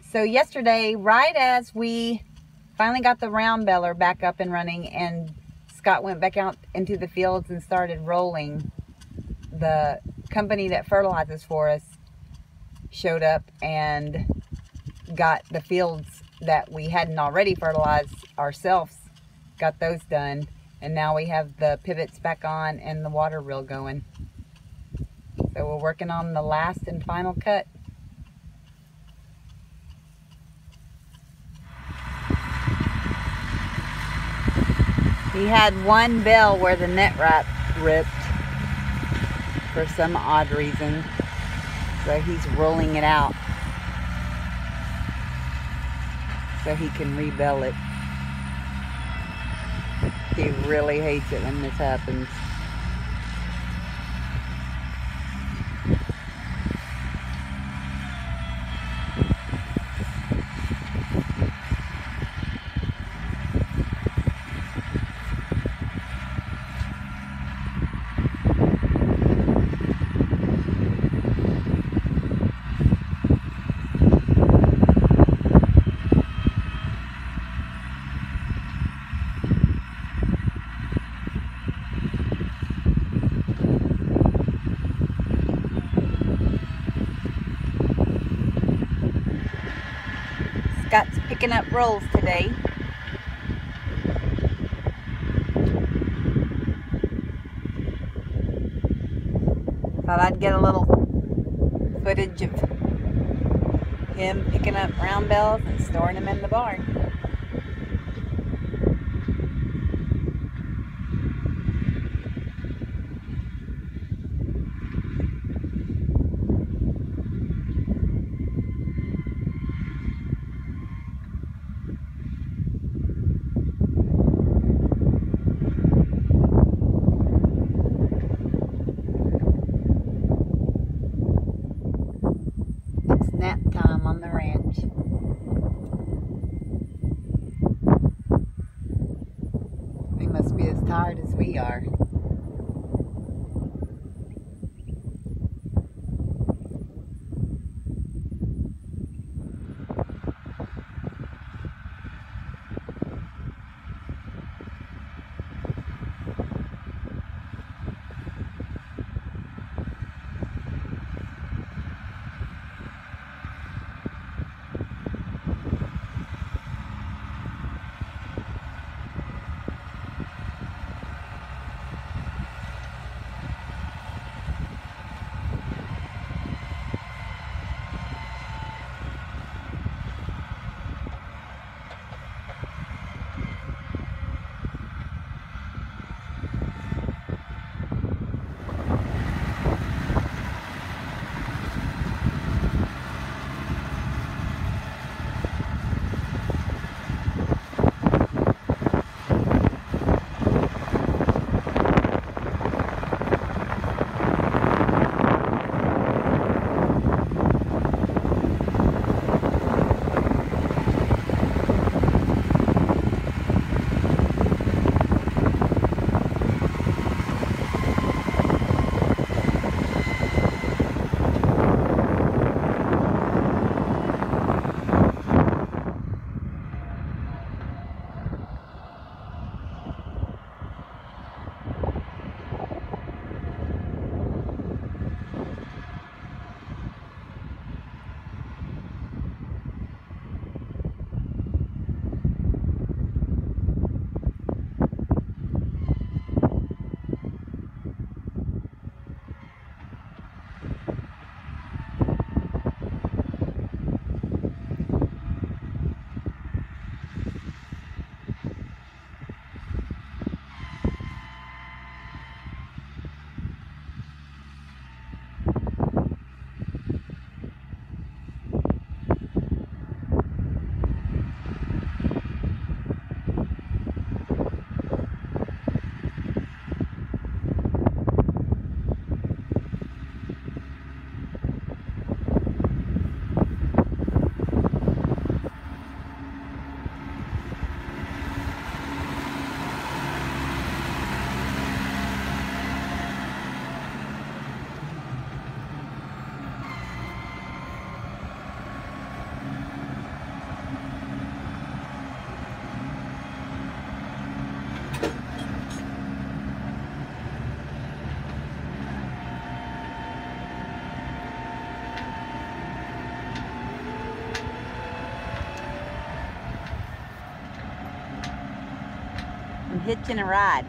So yesterday, right as we finally got the round baler back up and running, and Scott went back out into the fields and started rolling, the company that fertilizes for us showed up and got the fields that we hadn't already fertilized ourselves, got those done, and now we have the pivots back on and the water reel going. So we're working on the last and final cut. He had one bale where the net wrap ripped for some odd reason, so he's rolling it out so he can rebale it. He really hates it when this happens. Scott's picking up rolls today. Thought I'd get a little footage of him picking up round bales and storing them in the barn. It's nap time on the ranch. They must be as tired as we are. hitching a ride.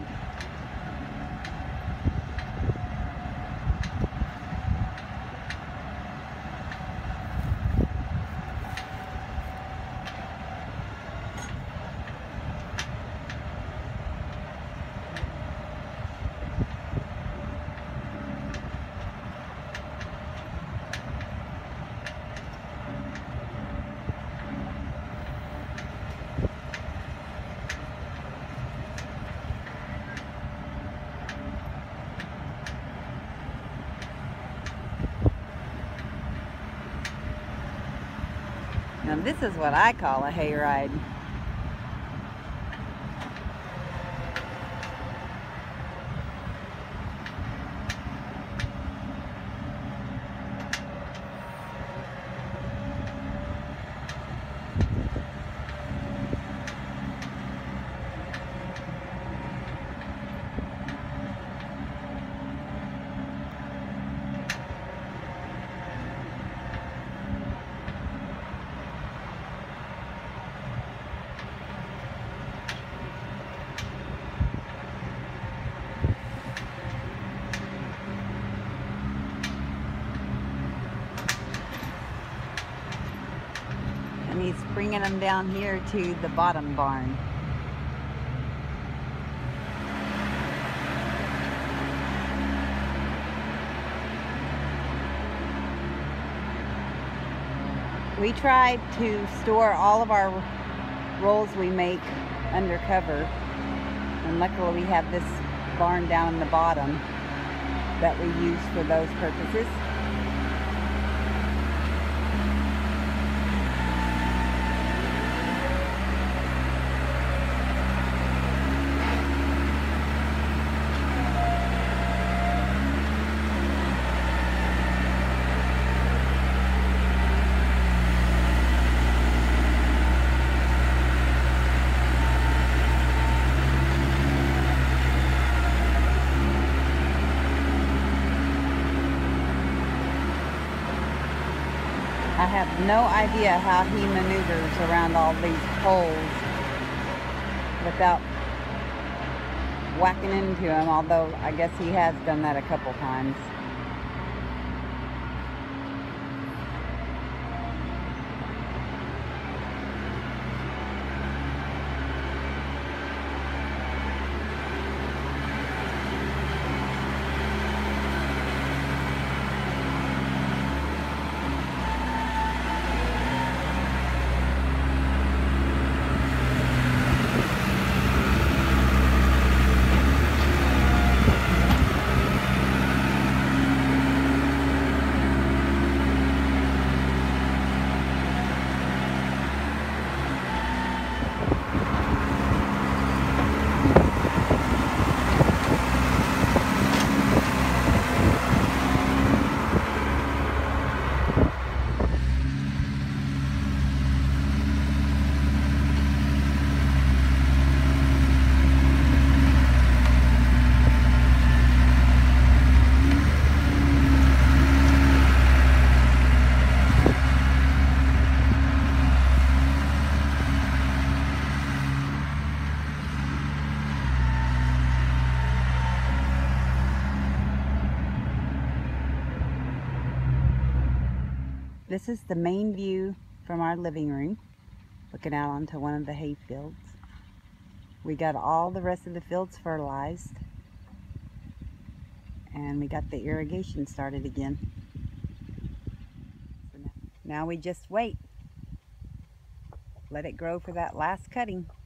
Now this is what I call a hayride. And he's bringing them down here to the bottom barn. We tried to store all of our rolls we make under cover, and luckily we have this barn down in the bottom that we use for those purposes. I have no idea how he maneuvers around all these poles without whacking into them, although I guess he has done that a couple times. This is the main view from our living room, looking out onto one of the hay fields. We got all the rest of the fields fertilized, and we got the irrigation started again. So now we just wait. Let it grow for that last cutting.